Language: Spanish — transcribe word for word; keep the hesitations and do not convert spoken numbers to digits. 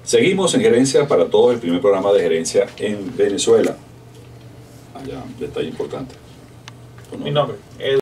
Seguimos en Gerencia para Todos, el primer programa de gerencia en Venezuela. Allá, detalle importante. Mi nombre.